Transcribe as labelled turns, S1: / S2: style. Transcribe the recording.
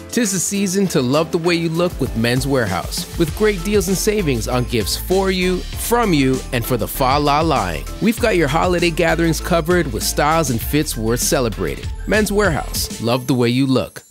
S1: 'Tis the season to love the way you look with Men's Wearhouse, with great deals and savings on gifts for you, from you, and for the fa la lying. We've got your holiday gatherings covered with styles and fits worth celebrating. Men's Wearhouse, love the way you look.